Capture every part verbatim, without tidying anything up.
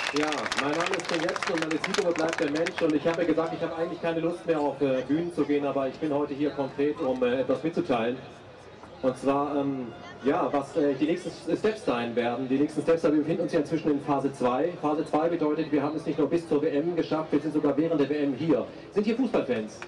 Ja, mein Name ist Ken Jebsen und meine Zielgruppe bleibt der Mensch und ich habe gesagt, ich habe eigentlich keine Lust mehr auf äh, Bühnen zu gehen, aber ich bin heute hier konkret, um äh, etwas mitzuteilen. Und zwar, ähm, ja, was äh, die nächsten Steps sein werden. Die nächsten Steps, wir befinden uns ja inzwischen in Phase zwei. Phase zwei bedeutet, wir haben es nicht nur bis zur W M geschafft, wir sind sogar während der W M hier. Sind hier Fußballfans?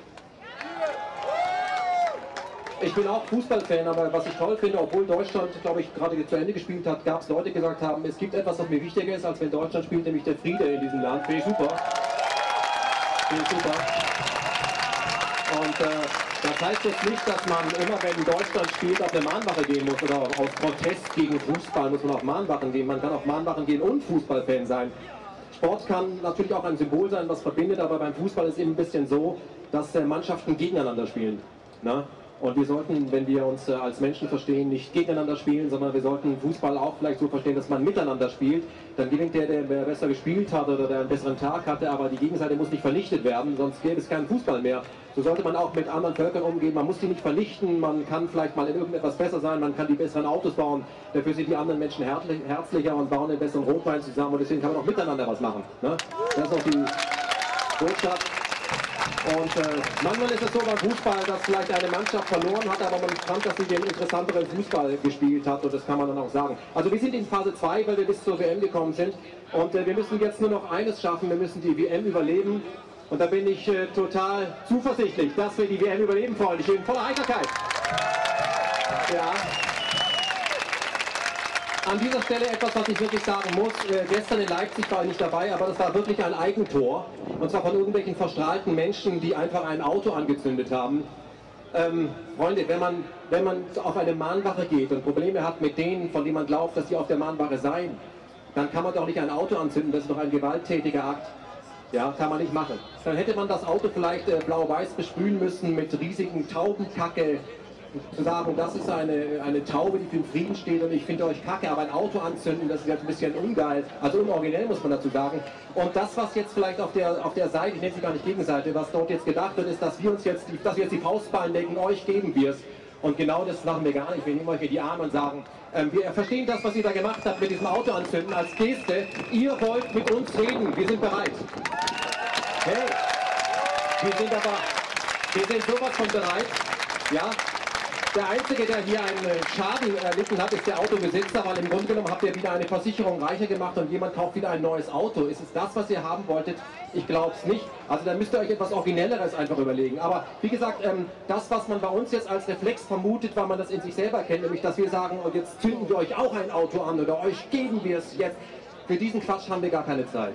Ich bin auch Fußballfan, aber was ich toll finde, obwohl Deutschland, glaube ich, gerade zu Ende gespielt hat, gab es Leute, die gesagt haben, es gibt etwas, was mir wichtiger ist, als wenn Deutschland spielt, nämlich der Friede in diesem Land. Finde ich super. Finde ich super. Und äh, das heißt jetzt nicht, dass man immer, wenn Deutschland spielt, auf eine Mahnwache gehen muss oder aus Protest gegen Fußball muss man auf Mahnwachen gehen. Man kann auf Mahnwachen gehen und Fußballfan sein. Sport kann natürlich auch ein Symbol sein, was verbindet, aber beim Fußball ist eben ein bisschen so, dass äh, Mannschaften gegeneinander spielen. Na? Und wir sollten, wenn wir uns äh, als Menschen verstehen, nicht gegeneinander spielen, sondern wir sollten Fußball auch vielleicht so verstehen, dass man miteinander spielt. Dann gewinnt der, der besser gespielt hat oder der einen besseren Tag hatte, aber die Gegenseite muss nicht vernichtet werden, sonst gäbe es keinen Fußball mehr. So sollte man auch mit anderen Völkern umgehen. Man muss die nicht vernichten, man kann vielleicht mal in irgendetwas besser sein, man kann die besseren Autos bauen. Dafür sind die anderen Menschen herzlicher und bauen einen besseren Rotwein zusammen und deswegen kann man auch miteinander was machen. Ne? Das ist auch die Botschaft. Und äh, manchmal ist es so beim Fußball, dass vielleicht eine Mannschaft verloren hat, aber man fand, dass sie den interessanteren Fußball gespielt hat und das kann man dann auch sagen. Also wir sind in Phase zwei, weil wir bis zur W M gekommen sind und äh, wir müssen jetzt nur noch eines schaffen, wir müssen die W M überleben und da bin ich äh, total zuversichtlich, dass wir die W M überleben, Freunde. Ich bin voller Heiterkeit. Ja. An dieser Stelle etwas, was ich wirklich sagen muss. Äh, gestern in Leipzig war ich nicht dabei, aber das war wirklich ein Eigentor. Und zwar von irgendwelchen verstrahlten Menschen, die einfach ein Auto angezündet haben. Ähm, Freunde, wenn man, wenn man auf eine Mahnwache geht und Probleme hat mit denen, von denen man glaubt, dass die auf der Mahnwache seien, dann kann man doch nicht ein Auto anzünden, das ist doch ein gewalttätiger Akt. Ja, kann man nicht machen. Dann hätte man das Auto vielleicht äh, blau-weiß besprühen müssen mit riesigen Taubenkacke. Zu sagen, das ist eine, eine Taube, die für den Frieden steht und ich finde euch kacke, aber ein Auto anzünden, das ist jetzt ein bisschen ungeil, also unoriginell muss man dazu sagen. Und das, was jetzt vielleicht auf der, auf der Seite, ich nenne sie gar nicht Gegenseite, was dort jetzt gedacht wird, ist, dass wir uns jetzt, dass wir jetzt die Faustballen legen, euch geben wir es. Und genau das machen wir gar nicht. Wir nehmen euch in die Arme und sagen, ähm, wir verstehen das, was ihr da gemacht habt mit diesem Auto anzünden als Geste. Ihr wollt mit uns reden, wir sind bereit. Hey, wir sind aber, wir sind sowas von bereit, ja. Der Einzige, der hier einen Schaden erlitten hat, ist der Autobesitzer, weil im Grunde genommen habt ihr wieder eine Versicherung reicher gemacht und jemand kauft wieder ein neues Auto. Ist es das, was ihr haben wolltet? Ich glaube es nicht. Also da müsst ihr euch etwas Originelleres einfach überlegen. Aber wie gesagt, ähm, das, was man bei uns jetzt als Reflex vermutet, weil man das in sich selber kennt, nämlich dass wir sagen, und jetzt zünden wir euch auch ein Auto an oder euch geben wir es jetzt. Für diesen Quatsch haben wir gar keine Zeit.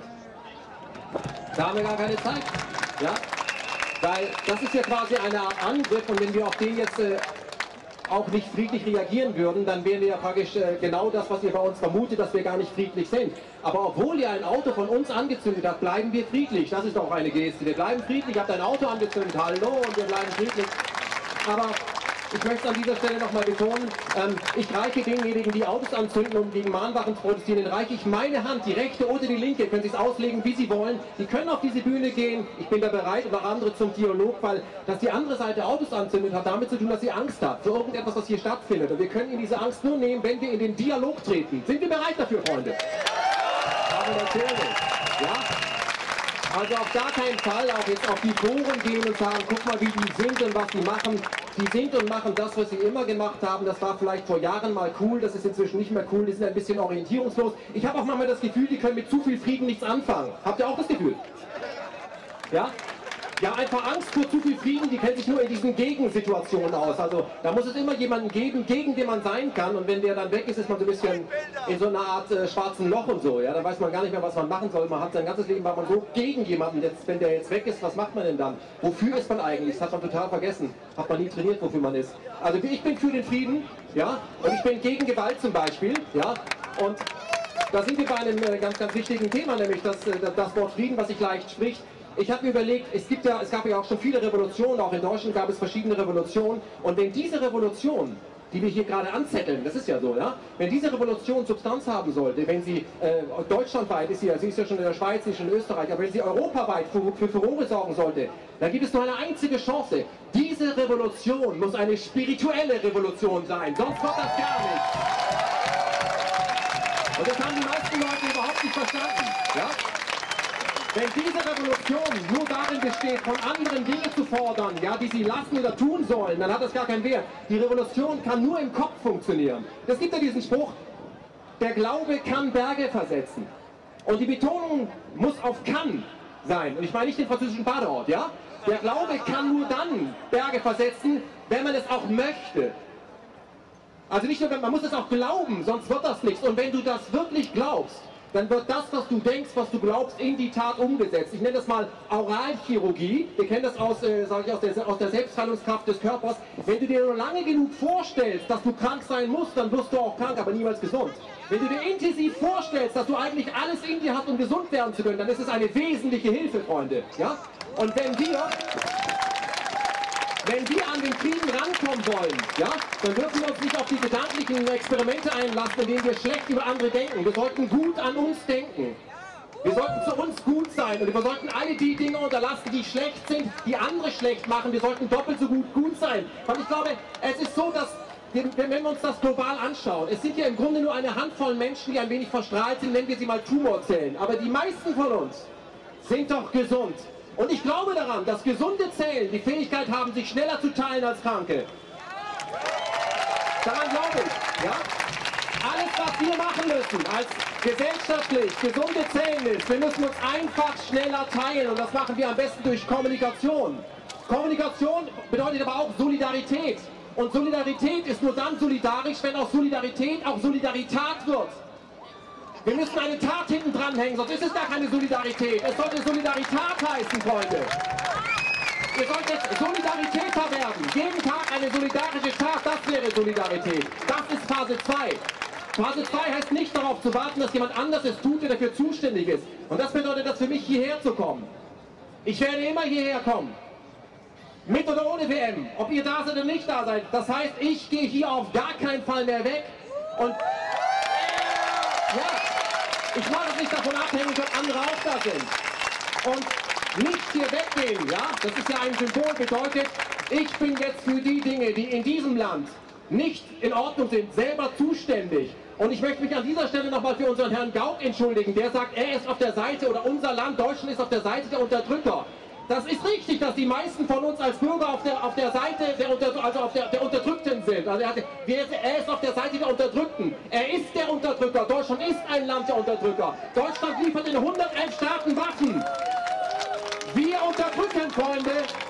Da haben wir gar keine Zeit. Ja? Weil das ist ja quasi eine Art Angriff und wenn wir auf den jetzt... Äh, auch nicht friedlich reagieren würden, dann wären wir ja praktisch äh, genau das, was ihr bei uns vermutet, dass wir gar nicht friedlich sind. Aber obwohl ihr ein Auto von uns angezündet habt, bleiben wir friedlich. Das ist doch eine Geste. Wir bleiben friedlich, ihr habt ein Auto angezündet, hallo, und wir bleiben friedlich. Aber ich möchte an dieser Stelle nochmal betonen, ähm, ich reiche denjenigen, die Autos anzünden und gegen Mahnwachen protestieren, dann reiche ich meine Hand, die rechte oder die linke, können Sie es auslegen, wie Sie wollen. Die können auf diese Bühne gehen, ich bin da bereit, und auch andere zum Dialog, weil dass die andere Seite Autos anzündet, hat damit zu tun, dass sie Angst hat für irgendetwas, was hier stattfindet. Und wir können Ihnen diese Angst nur nehmen, wenn wir in den Dialog treten. Sind wir bereit dafür, Freunde? Aber natürlich, ja? Also auf gar keinen Fall auch jetzt auf die Foren gehen und sagen, guck mal, wie die sind und was die machen. Die sind und machen das, was sie immer gemacht haben. Das war vielleicht vor Jahren mal cool, das ist inzwischen nicht mehr cool. Die sind ein bisschen orientierungslos. Ich habe auch manchmal das Gefühl, die können mit zu viel Frieden nichts anfangen. Habt ihr auch das Gefühl? Ja? Ja, einfach Angst vor zu viel Frieden, die kennt sich nur in diesen Gegensituationen aus. Also da muss es immer jemanden geben, gegen den man sein kann. Und wenn der dann weg ist, ist man so ein bisschen in so einer Art äh, schwarzen Loch und so. Ja, dann weiß man gar nicht mehr, was man machen soll. Man hat sein ganzes Leben, war man so gegen jemanden. Jetzt, wenn der jetzt weg ist, was macht man denn dann? Wofür ist man eigentlich? Das hat man total vergessen. Hat man nie trainiert, wofür man ist. Also ich bin für den Frieden, ja, und ich bin gegen Gewalt zum Beispiel, ja, und da sind wir bei einem äh, ganz, ganz wichtigen Thema, nämlich das, äh, das Wort Frieden, was sich leicht spricht. Ich habe mir überlegt, es, gibt ja, es gab ja auch schon viele Revolutionen, auch in Deutschland gab es verschiedene Revolutionen. Und wenn diese Revolution, die wir hier gerade anzetteln, das ist ja so, ja, wenn diese Revolution Substanz haben sollte, wenn sie äh, deutschlandweit ist, sie, sie ist ja schon in der Schweiz, sie ist schon in Österreich, aber wenn sie europaweit für, für Furore sorgen sollte, dann gibt es nur eine einzige Chance. Diese Revolution muss eine spirituelle Revolution sein, sonst wird das gar nicht. Und das haben die meisten Leute überhaupt nicht verstanden. Ja? Wenn diese Revolution nur darin besteht, von anderen Dinge zu fordern, ja, die sie lassen oder tun sollen, dann hat das gar keinen Wert. Die Revolution kann nur im Kopf funktionieren. Es gibt ja diesen Spruch, der Glaube kann Berge versetzen. Und die Betonung muss auf kann sein. Und ich meine nicht den französischen Badeort, ja? Der Glaube kann nur dann Berge versetzen, wenn man es auch möchte. Also nicht nur, man muss es auch glauben, sonst wird das nichts. Und wenn du das wirklich glaubst, dann wird das, was du denkst, was du glaubst, in die Tat umgesetzt. Ich nenne das mal Auralchirurgie. Wir kennen das aus, äh, sage ich, aus der, aus der Selbstheilungskraft des Körpers. Wenn du dir nur lange genug vorstellst, dass du krank sein musst, dann wirst du auch krank, aber niemals gesund. Wenn du dir intensiv vorstellst, dass du eigentlich alles in dir hast, um gesund werden zu können, dann ist es eine wesentliche Hilfe, Freunde. Ja? Und wenn wir... Wenn wir an den Frieden rankommen wollen, ja, dann dürfen wir uns nicht auf die gedanklichen Experimente einlassen, indem wir schlecht über andere denken. Wir sollten gut an uns denken. Wir sollten zu uns gut sein und wir sollten alle die Dinge unterlassen, die schlecht sind, die andere schlecht machen. Wir sollten doppelt so gut gut sein. Und ich glaube, es ist so, dass, wenn wir uns das global anschauen, es sind ja im Grunde nur eine Handvoll Menschen, die ein wenig verstrahlt sind, nennen wir sie mal Tumorzellen. Aber die meisten von uns sind doch gesund. Und ich glaube daran, dass gesunde Zellen die Fähigkeit haben, sich schneller zu teilen als Kranke. Daran glaube ich. Ja? Alles, was wir machen müssen, als gesellschaftlich gesunde Zellen ist, wir müssen uns einfach schneller teilen. Und das machen wir am besten durch Kommunikation. Kommunikation bedeutet aber auch Solidarität. Und Solidarität ist nur dann solidarisch, wenn auch Solidarität auch Solidarität wird. Wir müssen eine Tat hinten dranhängen, sonst ist es gar keine Solidarität. Es sollte Solidarität heißen, Freunde. Ihr solltet Solidaritäter werden. Jeden Tag eine solidarische Tat, das wäre Solidarität. Das ist Phase zwei. Phase zwei heißt nicht darauf zu warten, dass jemand anders es tut, der dafür zuständig ist. Und das bedeutet, dass für mich hierher zu kommen. Ich werde immer hierher kommen. Mit oder ohne W M. Ob ihr da seid oder nicht da seid. Das heißt, ich gehe hier auf gar keinen Fall mehr weg. Und ja, ich mache es nicht davon abhängig, ob andere auch da sind. Und nicht hier weggehen, ja, das ist ja ein Symbol, bedeutet, ich bin jetzt für die Dinge, die in diesem Land nicht in Ordnung sind, selber zuständig. Und ich möchte mich an dieser Stelle nochmal für unseren Herrn Gauck entschuldigen, der sagt, er ist auf der Seite, oder unser Land, Deutschland, ist auf der Seite der Unterdrücker. Das ist richtig, dass die meisten von uns als Bürger auf der, auf der Seite der, Unter, also auf der, der Unterdrückten sind. Also er, hat, er ist auf der Seite der Unterdrückten. Er ist der Unterdrücker. Deutschland ist ein Land der Unterdrücker. Deutschland liefert in hundertelf Staaten Waffen. Wir unterdrücken, Freunde.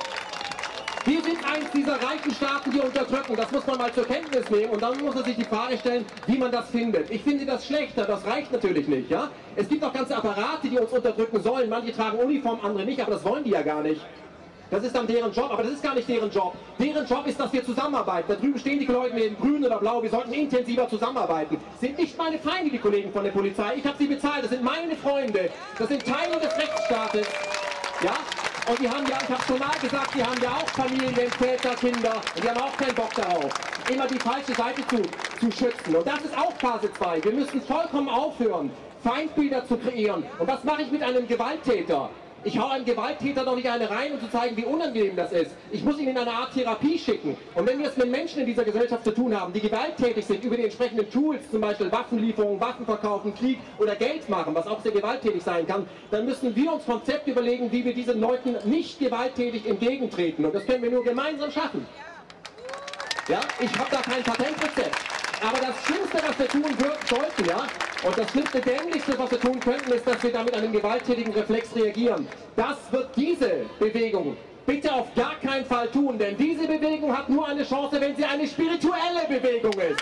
Wir sind eins dieser reichen Staaten, die unterdrücken. Das muss man mal zur Kenntnis nehmen. Und dann muss man sich die Frage stellen, wie man das findet. Ich finde das schlechter, das reicht natürlich nicht. Ja? Es gibt auch ganze Apparate, die uns unterdrücken sollen. Manche tragen Uniform, andere nicht, aber das wollen die ja gar nicht. Das ist dann deren Job, aber das ist gar nicht deren Job. Deren Job ist, dass wir zusammenarbeiten. Da drüben stehen die Leute in grün oder blau, wir sollten intensiver zusammenarbeiten. Das sind nicht meine Feinde, die Kollegen von der Polizei. Ich habe sie bezahlt, das sind meine Freunde. Das sind Teile des Rechtsstaates. Ja? Und die haben ja, ich habe schon mal gesagt, die haben ja auch Familien, Väter, Kinder und die haben auch keinen Bock darauf, immer die falsche Seite zu, zu schützen. Und das ist auch Phase zwei. Wir müssen vollkommen aufhören, Feindbilder zu kreieren. Und was mache ich mit einem Gewalttäter? Ich hau einem Gewalttäter doch nicht eine rein, um zu zeigen, wie unangenehm das ist. Ich muss ihn in eine Art Therapie schicken. Und wenn wir es mit Menschen in dieser Gesellschaft zu tun haben, die gewalttätig sind, über die entsprechenden Tools, zum Beispiel Waffenlieferungen, Waffen verkaufen, Krieg oder Geld machen, was auch sehr gewalttätig sein kann, dann müssen wir uns Konzepte überlegen, wie wir diesen Leuten nicht gewalttätig entgegentreten. Und das können wir nur gemeinsam schaffen. Ja, ich habe da kein Patentrezept. Aber das Schlimmste, was wir tun sollten, ja, und das Schlimmste, Dämlichste, was wir tun könnten, ist, dass wir da mit einem gewalttätigen Reflex reagieren. Das wird diese Bewegung bitte auf gar keinen Fall tun, denn diese Bewegung hat nur eine Chance, wenn sie eine spirituelle Bewegung ist.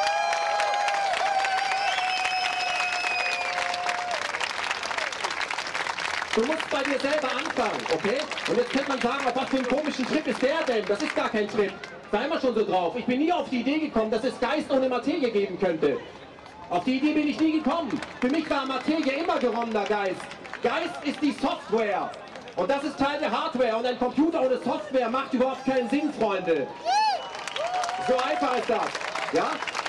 Du musst bei dir selber anfangen, okay? Und jetzt könnte man sagen, auf was für einen komischen Trip ist der denn? Das ist gar kein Trip. Sei mal schon so drauf. Ich bin nie auf die Idee gekommen, dass es Geist ohne Materie geben könnte. Auf die Idee bin ich nie gekommen. Für mich war Materie immer geronnener Geist. Geist ist die Software. Und das ist Teil der Hardware. Und ein Computer ohne Software macht überhaupt keinen Sinn, Freunde. So einfach ist das. Ja?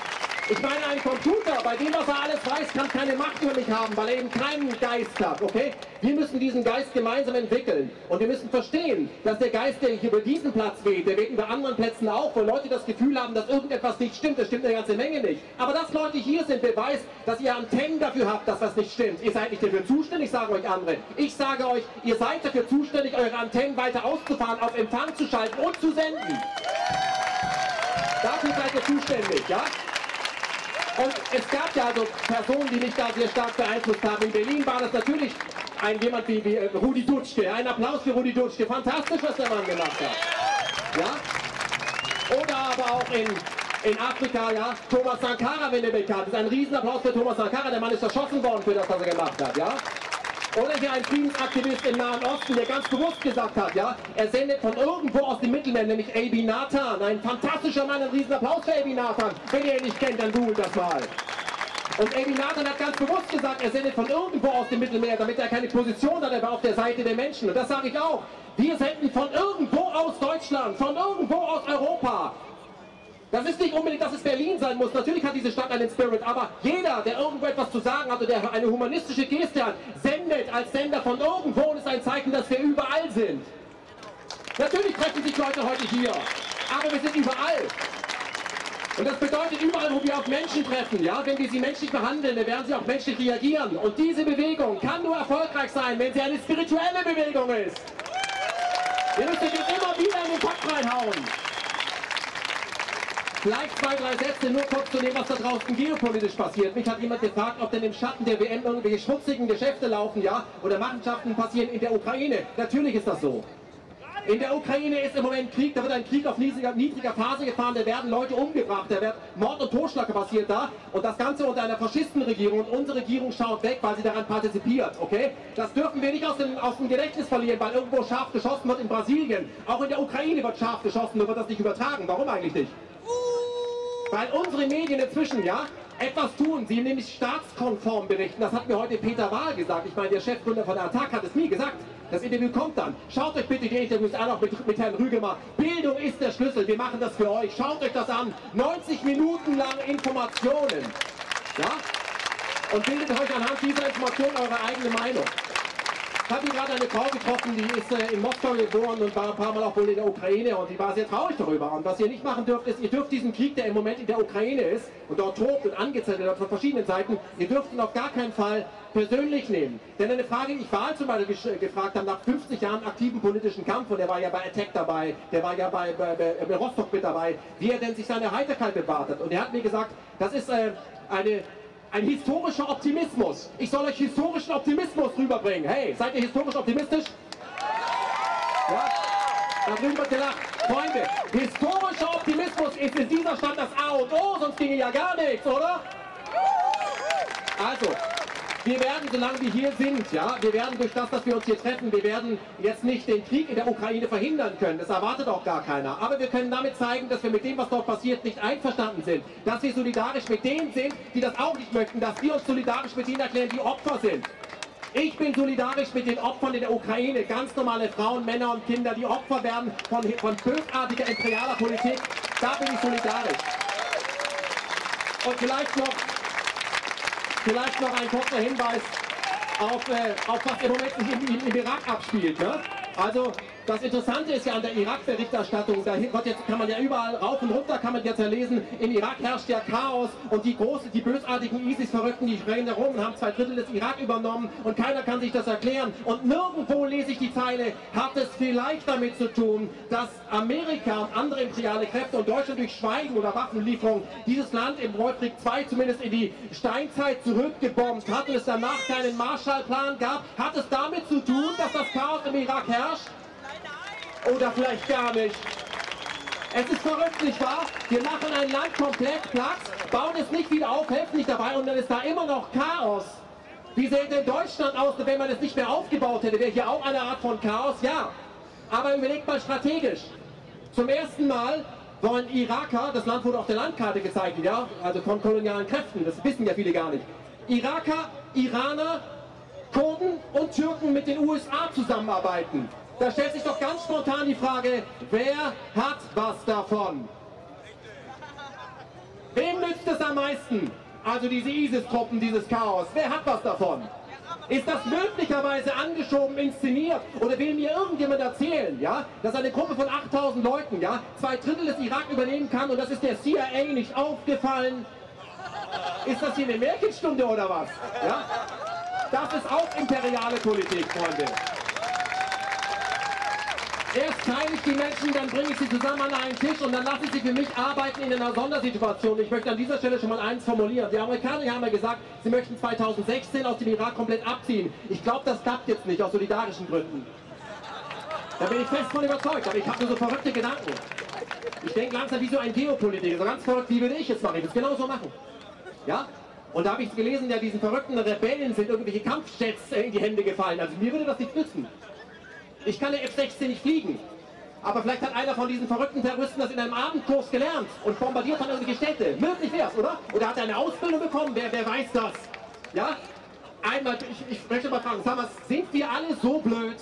Ich meine, ein Computer, bei dem, was er alles weiß, kann keine Macht über mich haben, weil er eben keinen Geist hat, okay? Wir müssen diesen Geist gemeinsam entwickeln. Und wir müssen verstehen, dass der Geist, der hier über diesen Platz weht, der weht über anderen Plätzen auch, wo Leute das Gefühl haben, dass irgendetwas nicht stimmt. Das stimmt eine ganze Menge nicht. Aber dass Leute hier sind, beweist, dass ihr Antennen dafür habt, dass was nicht stimmt. Ihr seid nicht dafür zuständig, sagen euch andere. Ich sage euch, ihr seid dafür zuständig, eure Antennen weiter auszufahren, auf Empfang zu schalten und zu senden. Dafür seid ihr zuständig, ja? Und es gab ja also Personen, die mich da sehr stark beeinflusst haben. In Berlin war das natürlich ein jemand wie, wie Rudi Dutschke. Ein Applaus für Rudi Dutschke. Fantastisch, was der Mann gemacht hat. Ja? Oder aber auch in, in Afrika, ja, Thomas Sankara, wenn er bekannt ist. Ein Riesenapplaus für Thomas Sankara. Der Mann ist erschossen worden für das, was er gemacht hat. Ja? Oder hier ein Friedensaktivist im Nahen Osten, der ganz bewusst gesagt hat, ja, er sendet von irgendwo aus dem Mittelmeer, nämlich Abiy Nathan, ein fantastischer Mann, ein Riesenapplaus für Abiy Nathan. Wenn ihr ihn nicht kennt, dann googelt das mal. Und Abiy Nathan hat ganz bewusst gesagt, er sendet von irgendwo aus dem Mittelmeer, damit er keine Position hat, er war auf der Seite der Menschen. Und das sage ich auch. Wir senden von irgendwo aus Deutschland, von irgendwo aus Europa. Das ist nicht unbedingt, dass es Berlin sein muss. Natürlich hat diese Stadt einen Spirit, aber jeder, der irgendwo etwas zu sagen hat oder der eine humanistische Geste hat, sendet als Sender von irgendwo und ist ein Zeichen, dass wir überall sind. Natürlich treffen sich Leute heute hier, aber wir sind überall. Und das bedeutet überall, wo wir auf Menschen treffen, ja, wenn wir sie menschlich behandeln, dann werden sie auch menschlich reagieren. Und diese Bewegung kann nur erfolgreich sein, wenn sie eine spirituelle Bewegung ist. Ihr müsst euch jetzt immer wieder in den Kopf reinhauen. Vielleicht zwei, drei Sätze nur kurz zu dem, was da draußen geopolitisch passiert. Mich hat jemand gefragt, ob denn im Schatten der W M irgendwelche schmutzigen Geschäfte laufen, ja, oder Machenschaften passieren in der Ukraine. Natürlich ist das so. In der Ukraine ist im Moment Krieg, da wird ein Krieg auf niedriger, niedriger Phase gefahren, da werden Leute umgebracht, da wird Mord und Totschlag passiert da und das Ganze unter einer Faschistenregierung und unsere Regierung schaut weg, weil sie daran partizipiert, okay? Das dürfen wir nicht aus dem, aus dem Gedächtnis verlieren, weil irgendwo scharf geschossen wird in Brasilien. Auch in der Ukraine wird scharf geschossen, nur wird das nicht übertragen. Warum eigentlich nicht? Weil unsere Medien inzwischen, ja, etwas tun, sie nämlich staatskonform berichten. Das hat mir heute Peter Wahl gesagt. Ich meine, der Chefgründer von der Attac hat es mir gesagt. Das Interview kommt dann. Schaut euch bitte die Interviews an, auch mit, mit Herrn Rügemer. Bildung ist der Schlüssel. Wir machen das für euch. Schaut euch das an. neunzig Minuten lang Informationen. Ja? Und bildet euch anhand dieser Informationen eure eigene Meinung. Ich habe hier gerade eine Frau getroffen, die ist äh, in Moskau geboren und war ein paar Mal auch wohl in der Ukraine und die war sehr traurig darüber. Und was ihr nicht machen dürft, ist, ihr dürft diesen Krieg, der im Moment in der Ukraine ist und dort tobt und angezettelt wird von verschiedenen Seiten, ihr dürft ihn auf gar keinen Fall persönlich nehmen. Denn eine Frage, die ich Wahl zum Beispiel gefragt habe, nach fünfzig Jahren aktiven politischen Kampf, und der war ja bei Attac dabei, der war ja bei, bei, bei, bei Rostock mit dabei, wie er denn sich seine Heiterkeit bewahrt hat. Und er hat mir gesagt, das ist äh, eine... Ein historischer Optimismus. Ich soll euch historischen Optimismus rüberbringen. Hey, seid ihr historisch optimistisch? Ja? Da drüben wird gelacht. Freunde, historischer Optimismus ist in dieser Stadt das A und O, sonst ginge ja gar nichts, oder? Also, wir werden, solange wir hier sind, ja, wir werden durch das, dass wir uns hier treffen, wir werden jetzt nicht den Krieg in der Ukraine verhindern können. Das erwartet auch gar keiner. Aber wir können damit zeigen, dass wir mit dem, was dort passiert, nicht einverstanden sind. Dass wir solidarisch mit denen sind, die das auch nicht möchten. Dass wir uns solidarisch mit denen erklären, die Opfer sind. Ich bin solidarisch mit den Opfern in der Ukraine. Ganz normale Frauen, Männer und Kinder, die Opfer werden von, von bösartiger imperialer Politik. Da bin ich solidarisch. Und vielleicht noch... Vielleicht noch ein kurzer Hinweis auf, äh, auf was im Moment sich im, im, im Irak abspielt. Ne? Also das Interessante ist ja an der Irak-Berichterstattung, da wird jetzt, kann man ja überall rauf und runter, kann man jetzt ja lesen, im Irak herrscht ja Chaos und die großen, die bösartigen ISIS-Verrückten, die springen da rum und haben zwei Drittel des Irak übernommen und keiner kann sich das erklären. Und nirgendwo lese ich die Zeile, hat es vielleicht damit zu tun, dass Amerika und andere imperiale Kräfte und Deutschland durch Schweigen oder Waffenlieferung dieses Land im Golfkrieg zwei zumindest in die Steinzeit zurückgebombt hat und es danach keinen Marshallplan gab. Hat es damit zu tun, dass das Chaos im Irak herrscht? Oder vielleicht gar nicht. Es ist verrückt, nicht wahr? Wir machen ein Land komplett platt, bauen es nicht wieder auf, helfen nicht dabei und dann ist da immer noch Chaos. Wie sähe denn Deutschland aus, wenn man es nicht mehr aufgebaut hätte? Wäre hier auch eine Art von Chaos? Ja. Aber überlegt mal strategisch. Zum ersten Mal wollen Iraker, das Land wurde auf der Landkarte gezeigt, ja, also von kolonialen Kräften, das wissen ja viele gar nicht. Iraker, Iraner, Kurden und Türken mit den U S A zusammenarbeiten. Da stellt sich doch ganz spontan die Frage, wer hat was davon? Wem nützt es am meisten? Also diese ISIS-Truppen, dieses Chaos. Wer hat was davon? Ist das möglicherweise angeschoben, inszeniert? Oder will mir irgendjemand erzählen, ja, dass eine Gruppe von achttausend Leuten, ja, zwei Drittel des Irak übernehmen kann und das ist der C I A nicht aufgefallen? Ist das hier eine Märchenstunde oder was? Ja? Das ist auch imperiale Politik, Freunde. Erst teile ich die Menschen, dann bringe ich sie zusammen an einen Tisch und dann lasse ich sie für mich arbeiten in einer Sondersituation. Ich möchte an dieser Stelle schon mal eins formulieren. Die Amerikaner haben ja gesagt, sie möchten zweitausendsechzehn aus dem Irak komplett abziehen. Ich glaube, das klappt jetzt nicht, aus solidarischen Gründen. Da bin ich fest von überzeugt, aber ich habe nur so verrückte Gedanken. Ich denke langsam wie so ein Geopolitiker, so ganz verrückt, wie würde ich jetzt machen. Ich würde es genauso machen. Ja? Und da habe ich gelesen, ja, diesen verrückten Rebellen sind irgendwelche Kampfjets in die Hände gefallen. Also mir würde das nicht nützen. Ich kann der F sechzehn nicht fliegen. Aber vielleicht hat einer von diesen verrückten Terroristen das in einem Abendkurs gelernt und bombardiert dann irgendwelche Städte. Möglich wär's, oder? Oder hat er eine Ausbildung bekommen? Wer, wer weiß das? Ja? Einmal, ich, ich möchte mal fragen, sag mal, sind wir alle so blöd?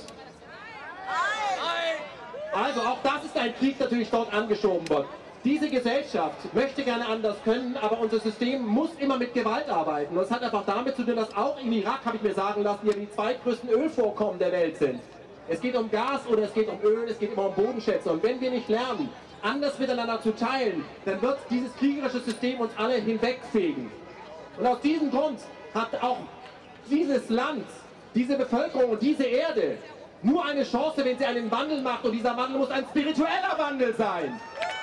Nein! Also auch das ist ein Krieg, der natürlich dort angeschoben wird. Diese Gesellschaft möchte gerne anders können, aber unser System muss immer mit Gewalt arbeiten. Und das hat einfach damit zu tun, dass auch im Irak, habe ich mir sagen lassen, hier die zweitgrößten Ölvorkommen der Welt sind. Es geht um Gas oder es geht um Öl, es geht immer um Bodenschätze. Und wenn wir nicht lernen, anders miteinander zu teilen, dann wird dieses kriegerische System uns alle hinwegfegen. Und aus diesem Grund hat auch dieses Land, diese Bevölkerung und diese Erde nur eine Chance, wenn sie einen Wandel macht. Und dieser Wandel muss ein spiritueller Wandel sein.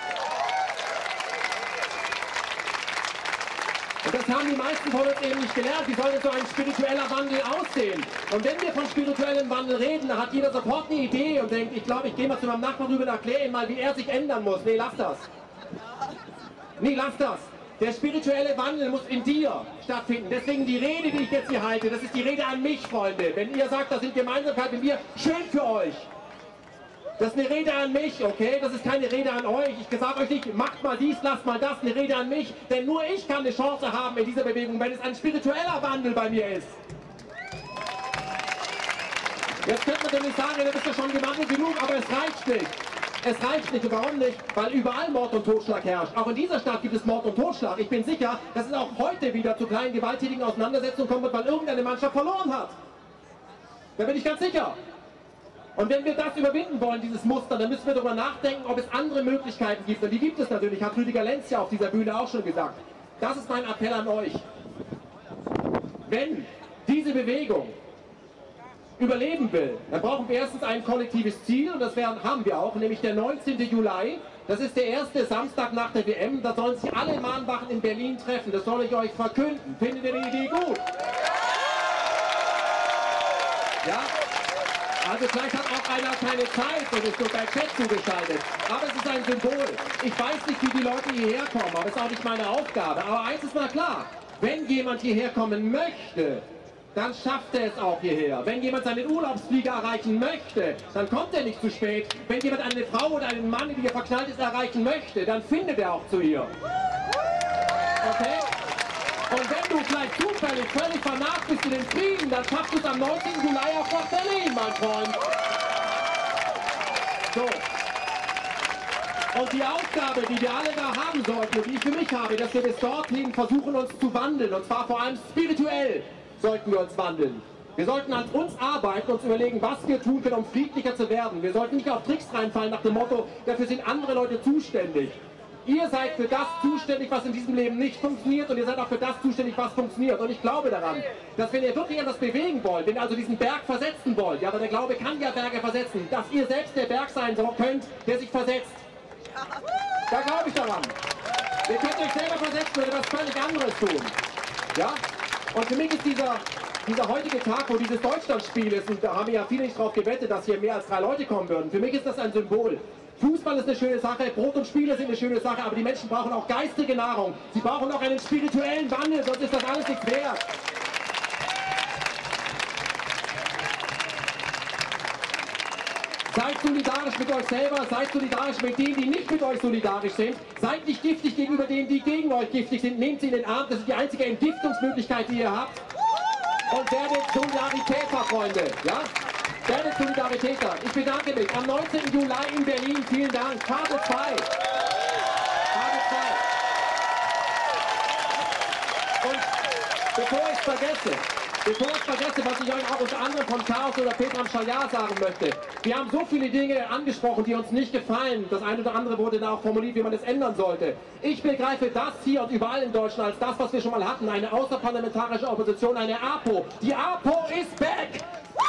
Und das haben die meisten von uns eben nicht gelernt. Wie soll denn so ein spiritueller Wandel aussehen? Und wenn wir von spirituellem Wandel reden, dann hat jeder sofort eine Idee und denkt, ich glaube, ich gehe mal zu meinem Nachbarn rüber und erkläre ihm mal, wie er sich ändern muss. Nee, lass das. Nee, lass das. Der spirituelle Wandel muss in dir stattfinden. Deswegen die Rede, die ich jetzt hier halte, das ist die Rede an mich, Freunde. Wenn ihr sagt, das sind Gemeinsamkeiten mit mir, schön für euch. Das ist eine Rede an mich, okay? Das ist keine Rede an euch. Ich sage euch nicht, macht mal dies, lasst mal das. Eine Rede an mich. Denn nur ich kann eine Chance haben in dieser Bewegung, wenn es ein spiritueller Wandel bei mir ist. Jetzt könnte man nämlich sagen, da bist du schon gewandelt genug, aber es reicht nicht. Es reicht nicht. Und warum nicht? Weil überall Mord und Totschlag herrscht. Auch in dieser Stadt gibt es Mord und Totschlag. Ich bin sicher, dass es auch heute wieder zu kleinen gewalttätigen Auseinandersetzungen kommen wird, weil irgendeine Mannschaft verloren hat. Da bin ich ganz sicher. Und wenn wir das überwinden wollen, dieses Muster, dann müssen wir darüber nachdenken, ob es andere Möglichkeiten gibt. Und die gibt es natürlich, hat Rüdiger Lenz ja auf dieser Bühne auch schon gesagt. Das ist mein Appell an euch. Wenn diese Bewegung überleben will, dann brauchen wir erstens ein kollektives Ziel, und das werden, haben wir auch, nämlich der neunzehnte Juli. Das ist der erste Samstag nach der W M. Da sollen sich alle Mahnwachen in Berlin treffen. Das soll ich euch verkünden. Findet ihr die Idee gut? Ja? Also vielleicht hat auch einer keine Zeit und ist nur bei Chat zugeschaltet. Aber es ist ein Symbol. Ich weiß nicht, wie die Leute hierher kommen, aber es ist auch nicht meine Aufgabe. Aber eins ist mal klar, wenn jemand hierher kommen möchte, dann schafft er es auch hierher. Wenn jemand seinen Urlaubsflieger erreichen möchte, dann kommt er nicht zu spät. Wenn jemand eine Frau oder einen Mann, die hier verknallt ist, erreichen möchte, dann findet er auch zu ihr. Okay? Und wenn du vielleicht zufällig völlig vernarrt bist in den Frieden, dann schaffst du es am neunzehnten Juli auch nach Berlin, mein Freund. So. Und die Aufgabe, die wir alle da haben sollten und die ich für mich habe, dass wir bis dorthin versuchen, uns zu wandeln. Und zwar vor allem spirituell sollten wir uns wandeln. Wir sollten an uns arbeiten, uns überlegen, was wir tun können, um friedlicher zu werden. Wir sollten nicht auf Tricks reinfallen nach dem Motto, dafür sind andere Leute zuständig. Ihr seid für das zuständig, was in diesem Leben nicht funktioniert, und ihr seid auch für das zuständig, was funktioniert. Und ich glaube daran, dass wenn ihr wirklich etwas bewegen wollt, wenn ihr also diesen Berg versetzen wollt, ja, aber der Glaube kann ja Berge versetzen, dass ihr selbst der Berg sein könnt, der sich versetzt. Da glaube ich daran. Ihr könnt euch selber versetzen oder etwas völlig anderes tun. Ja? Und für mich ist dieser, dieser heutige Tag, wo dieses Deutschlandspiel ist, und da haben ja viele nicht drauf gewettet, dass hier mehr als drei Leute kommen würden, für mich ist das ein Symbol. Fußball ist eine schöne Sache, Brot und Spiele sind eine schöne Sache, aber die Menschen brauchen auch geistige Nahrung. Sie brauchen auch einen spirituellen Wandel, sonst ist das alles nichts wert. Seid solidarisch mit euch selber, seid solidarisch mit denen, die nicht mit euch solidarisch sind. Seid nicht giftig gegenüber denen, die gegen euch giftig sind. Nehmt sie in den Arm, das ist die einzige Entgiftungsmöglichkeit, die ihr habt. Und werdet Solidaritäter, Freunde. Ja? Werdet Solidaritäter. Ich bedanke mich. Am neunzehnten Juli in Berlin. Vielen Dank. Phase zwei. Phase zwei. bevor ich es vergesse, bevor ich vergesse, was ich euch auch unter anderem von Chaos oder Petram Shayar sagen möchte. Wir haben so viele Dinge angesprochen, die uns nicht gefallen. Das eine oder andere wurde da auch formuliert, wie man es ändern sollte. Ich begreife das hier und überall in Deutschland als das, was wir schon mal hatten. Eine außerparlamentarische Opposition, eine APO. Die APO ist back!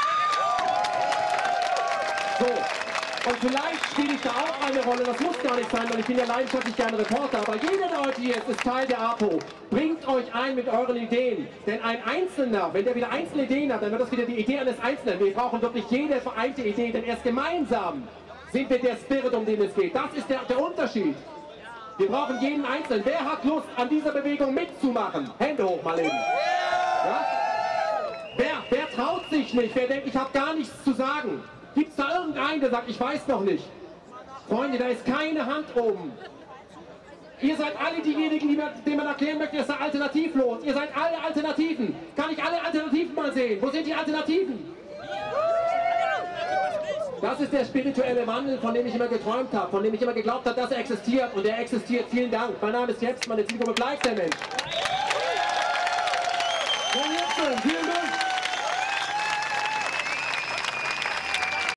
So. Und vielleicht spiele ich da auch eine Rolle, das muss gar nicht sein, weil ich bin ja leidenschaftlich gerne Reporter, aber jeder der heute hier ist, ist Teil der APO. Bringt euch ein mit euren Ideen, denn ein Einzelner, wenn der wieder einzelne Ideen hat, dann wird das wieder die Idee eines Einzelnen. Wir brauchen wirklich jede vereinte Idee, denn erst gemeinsam sind wir der Spirit, um den es geht. Das ist der, der Unterschied. Wir brauchen jeden Einzelnen. Wer hat Lust, an dieser Bewegung mitzumachen? Hände hoch, mal eben. Ja? Wer, wer traut sich nicht? Wer denkt, ich habe gar nichts zu sagen? Gibt es da irgendeinen, der sagt, ich weiß noch nicht? Freunde, da ist keine Hand oben. Ihr seid alle diejenigen, die man, denen man erklären möchte, dass da alternativlos. Ihr seid alle Alternativen. Kann ich alle Alternativen mal sehen? Wo sind die Alternativen? Das ist der spirituelle Wandel, von dem ich immer geträumt habe, von dem ich immer geglaubt habe, dass er existiert. Und er existiert. Vielen Dank. Mein Name ist Jeps, meine Zielgruppe bleibt der Mensch. Vielen Dank.